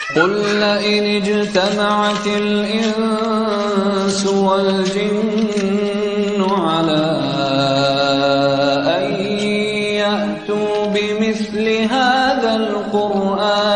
قل لئن اجتمعت الإنس والجن على أن يأتوا بمثل هذا القرآن